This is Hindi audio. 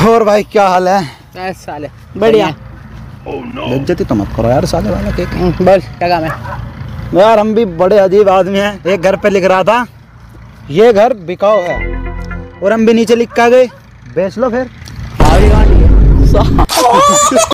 और भाई क्या हाल है? साले बढ़िया। बेइज्जती तो मत करो यार साले वाला केक। बोल क्या काम है? यार हम भी बड़े अजीब आदमी हैं। एक घर पे लिख रहा था ये घर बिकाऊ है और हम भी नीचे लिख के आ गए बेच लो फिर।